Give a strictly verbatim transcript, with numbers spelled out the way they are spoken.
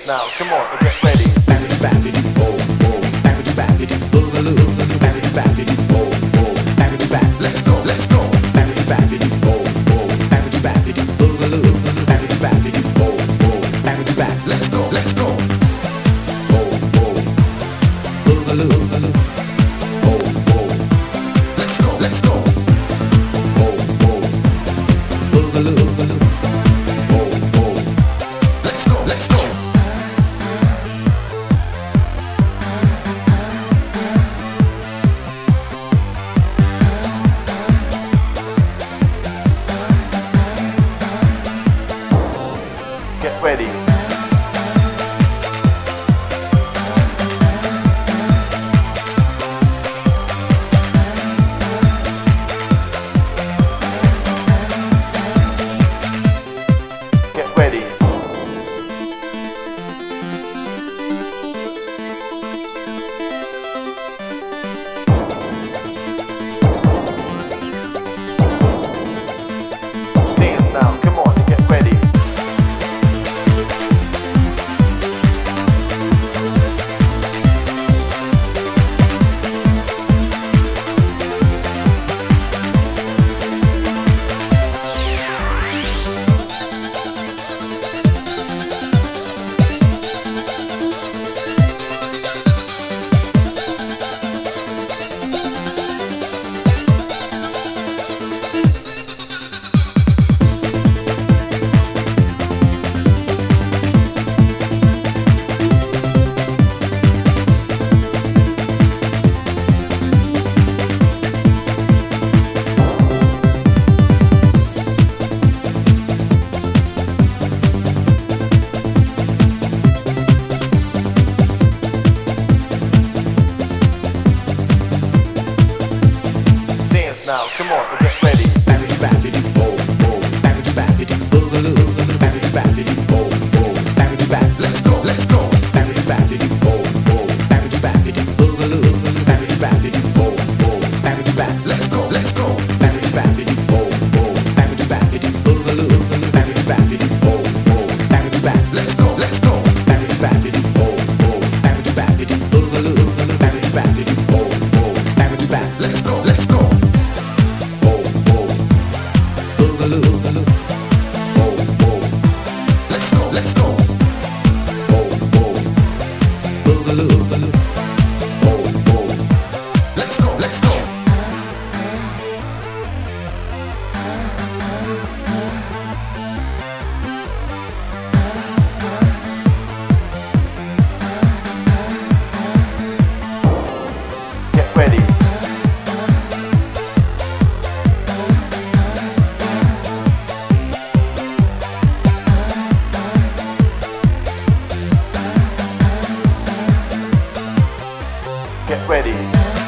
now, come on, get ready. Babbity babbity oh oh, babbity babbity boogaloo, babbity babbity oh oh, babbity bab. Let's go, let's go. Babbity babbity oh oh, babbity babbity boogaloo, babbity babbity oh oh, babbity bab. Let's go, let's go. Oh oh, boogaloo, oh oh, let's go, let's go. Oh oh, boogaloo, oh oh, let's go, let's go. Get ready. Get ready. Dance now, come on and get ready. Now, come on, get ready. Babbity babbity oh oh, babbity babbity boogaloo, babbity babbity oh oh, babbity bab. Let's go, let's go. Babbity babbity oh oh, babbity babbity boogaloo, babbity babbity oh oh, babbity bab. Let's go, let's go. Babbity babbity oh oh, babbity babbity boogaloo, babbity babbity oh oh, babbity bab. Let's go, let's go. Babbity babbity oh oh, babbity babbity boogaloo, babbity babbity oh oh, babbity bab. Let's go, let's go. Boogaloo, oh oh, let's go, let's go. Oh oh, boogaloo, oh oh, let's go, let's go. Get ready. Get ready.